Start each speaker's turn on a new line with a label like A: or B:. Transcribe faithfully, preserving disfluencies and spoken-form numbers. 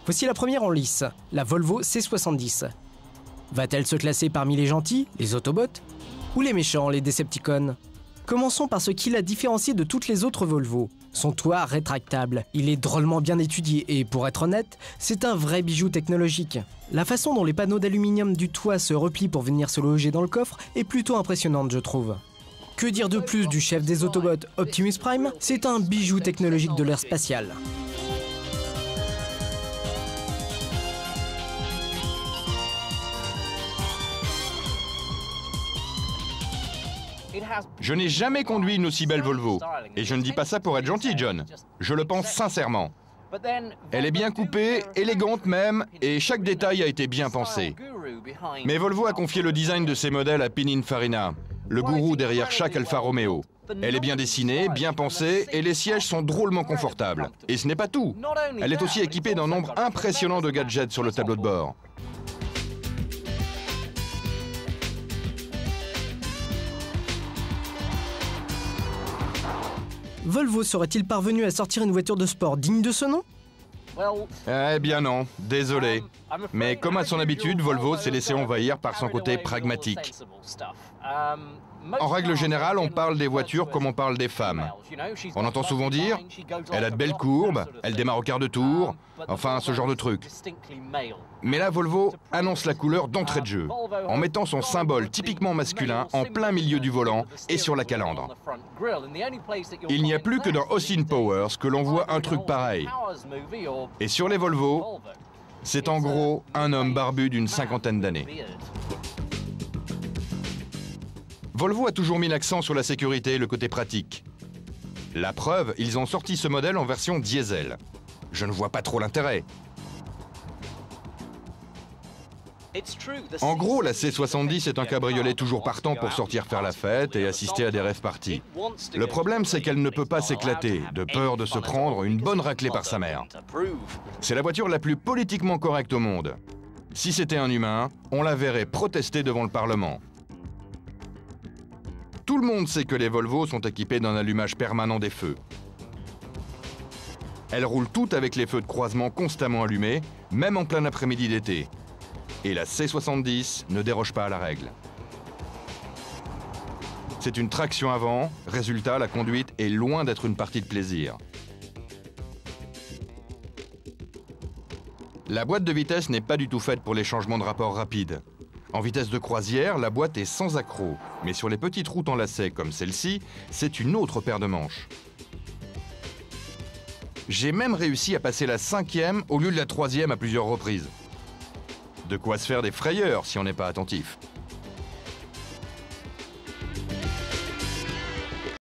A: Voici la première en lice, la Volvo C soixante-dix. Va-t-elle se classer parmi les gentils, les Autobots, ou les méchants, les Decepticons? Commençons par ce qui la différencie de toutes les autres Volvo. Son toit rétractable, il est drôlement bien étudié et, pour être honnête, c'est un vrai bijou technologique. La façon dont les panneaux d'aluminium du toit se replient pour venir se loger dans le coffre est plutôt impressionnante, je trouve. Que dire de plus du chef des Autobots, Optimus Prime? C'est un bijou technologique de l'ère spatiale.
B: Je n'ai jamais conduit une aussi belle Volvo. Et je ne dis pas ça pour être gentil, John. Je le pense sincèrement. Elle est bien coupée, élégante même, et chaque détail a été bien pensé. Mais Volvo a confié le design de ses modèles à Pininfarina, le gourou derrière chaque Alfa Romeo. Elle est bien dessinée, bien pensée, et les sièges sont drôlement confortables. Et ce n'est pas tout. Elle est aussi équipée d'un nombre impressionnant de gadgets sur le tableau de bord.
A: Volvo serait-il parvenu à sortir une voiture de sport digne de ce nom?
B: Eh bien non, désolé. Mais comme à son habitude, Volvo s'est laissé envahir par son côté pragmatique. En règle générale, on parle des voitures comme on parle des femmes. On entend souvent dire « elle a de belles courbes, elle démarre au quart de tour », enfin ce genre de truc. Mais là, Volvo annonce la couleur d'entrée de jeu, en mettant son symbole typiquement masculin en plein milieu du volant et sur la calandre. Il n'y a plus que dans Austin Powers que l'on voit un truc pareil. Et sur les Volvo, c'est en gros un homme barbu d'une cinquantaine d'années. Volvo a toujours mis l'accent sur la sécurité et le côté pratique. La preuve, ils ont sorti ce modèle en version diesel. Je ne vois pas trop l'intérêt. En gros, la C soixante-dix est un cabriolet toujours partant pour sortir faire la fête et assister à des rave parties. Le problème, c'est qu'elle ne peut pas s'éclater, de peur de se prendre une bonne raclée par sa mère. C'est la voiture la plus politiquement correcte au monde. Si c'était un humain, on la verrait protester devant le Parlement. Tout le monde sait que les Volvo sont équipés d'un allumage permanent des feux. Elles roulent toutes avec les feux de croisement constamment allumés, même en plein après-midi d'été. Et la C soixante-dix ne déroge pas à la règle. C'est une traction avant, résultat, la conduite est loin d'être une partie de plaisir. La boîte de vitesse n'est pas du tout faite pour les changements de rapport rapides. En vitesse de croisière, la boîte est sans accroc, mais sur les petites routes en lacets comme celle-ci, c'est une autre paire de manches. J'ai même réussi à passer la cinquième au lieu de la troisième à plusieurs reprises. De quoi se faire des frayeurs si on n'est pas attentif.